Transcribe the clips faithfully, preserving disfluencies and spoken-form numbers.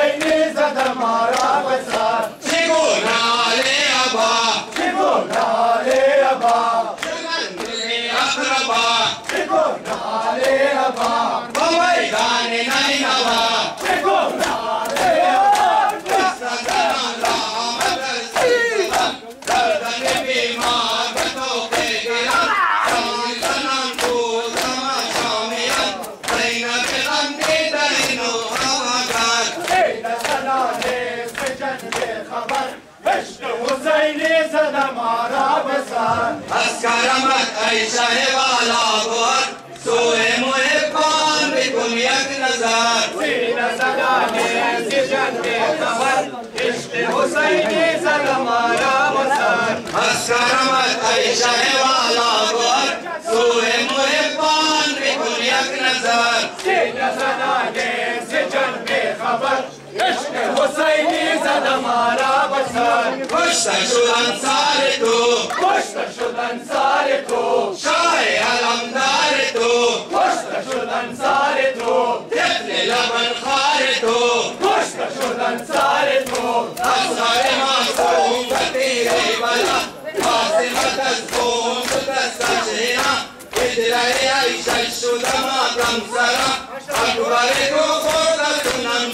حسینی زد مارا بسر چگونه حال ابا چگونه حال ابا چگونه اقربا چگونه حال ابا با میدان نینوا چگونه حال ابا سزنان را آمد رسیدن دردن بیمار به توقی گیرن شامی زنان بود اما شامیان زینب غم دیدن و آمدن این زنانه سجن به خبر عشق حسینی زد مارا بسر از کرمت ای شه والا گوهر سوی محبان بکن یک نظر این زنانه سجن به خبر عشق حسینی زد مارا بسر از کرمت ای شه والا گوهر سوی محبان بکن یک نظر این زنانه سجن به خبر عشق حسینی زد مارا بسر کشته شد انصار تو کشته شد انصار تو شاه علمدار تو کشته شد انصار تو طفل لبن خار تو کشته شد انصار تو اصغر معصوم به تیر بلا فاطمت از خون شد سجینا ادرای عیشه شد ماتم سرا اکبر تو خوردتونم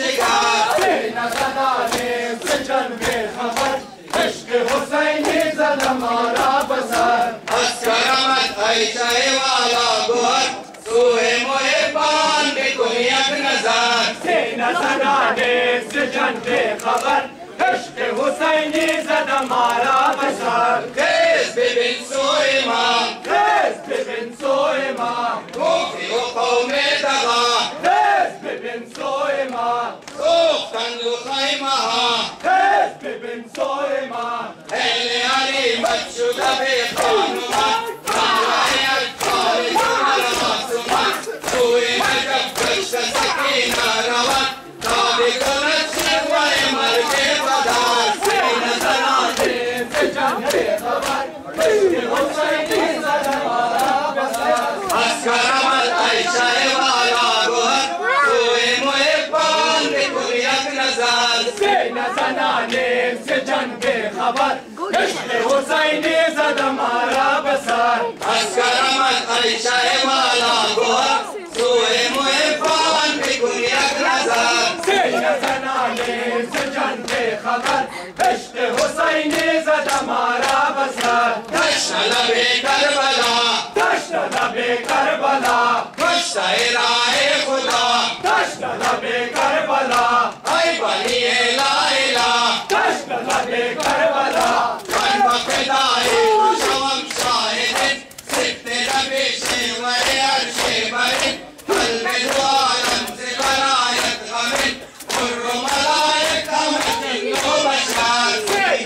بلجگر این زنانه سجن به خبر عشق حسینی زد مارا بسر از کرمت ای شه والا گوهر سوی محبان بکن یک نظر این زنانه سجن به خبر عشق حسینی زد مارا بسر خیز ببین سوی ما خیز ببین سوی ما کوفی و قوم دغا خیز ببین سوی ما سوختند و خیمه ها خیز ببین سوی ما اهل حریمت شده به خانومت مهره اطفال جمل معصومت سوی نجف کشته سکینه روان تا بکند شکوه مرگ بدر این زنانه سجن به خبر عشق حسینی زد مارا بسر از کرمت ای شه والا گوهر سوی محبان بکن یک نظر این زنانه سجن به خبر عشق حسینی زد مارا بسر از کرمت ای شه والا گوهر سوی محبان بکن یک نظر این زنانه سجن به خبر عشق حسینی زد مارا بسر دشت لب کربلا دشت لب کربلا کشته راه خدا دشت لب کربلا ای بنی لا اله دشت لب کربلا من با فدای شوم شاهد سفت لب شیوه عرش برین قلب دو عالم ز برایت غمین پر و ملائک همه و بشر این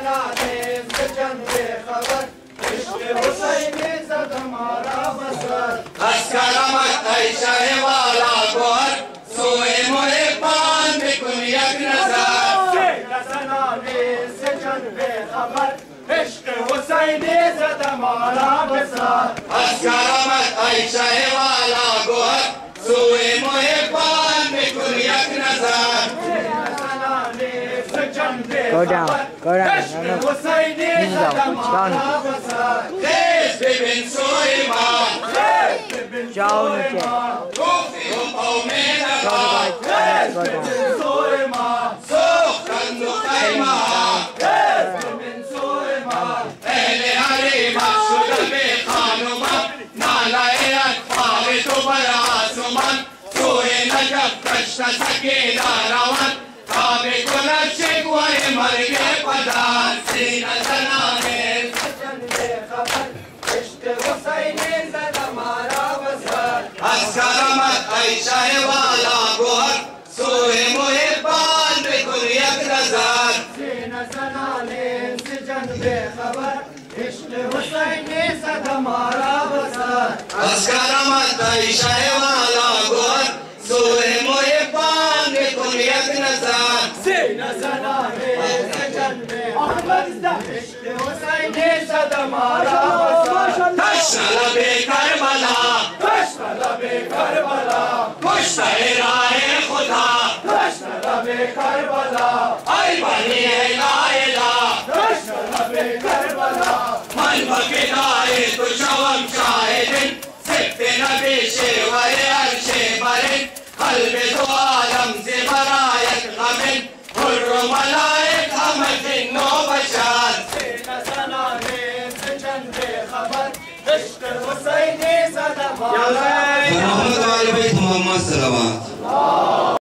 زنانه سجن به خبر عشق حسینی زد مارا بسر از کرمت ای شه والا گوهر سوی محبان بکن یک نظر این زنانه سجن به خبر عشق حسینی زد مارا بسر از کرمت ای شه والا گوهر سوی محبان بکن یک نظر Go down, go down, no, no. حسینی Knees out, زد down. مارا بسر خیز ببین سوی ما Jaw نیچه. کوفی و قوم Go دغا down, go down. سوی ما سوختند و خیمه ها اهل حریمت شده به خانومت ناله اطفال تو بر آسمان سوی نجف کشته سکینه روان تا بکند شکوه مرگ پدر سینه زنانه عشق حسینی زد مارا بسر از کرمت ای شه والا گوهر سوی محبان بکن یک نظر سینه زنانه سجن به خبر عشق حسینی زد مارا بسر از کرمت ای شه والا گوهر سوی محبان بکن یک نظر سینه زنانه سجن به خبر عشق حسینی زد مارا بسر دشت لب کربلا دشت لب کربلا کشته راه خدا دشت لب करबला ऐ बनी नायला करबला من بفدای تو شوم شاهد سبت نبی شیور عرش برین قلب دو عالم زبرایت غمین حر و ملائک همه جن و بشر سینه سلامه چند خبر عشق حسینی صدمات محمد و آل بیت محمد صلوات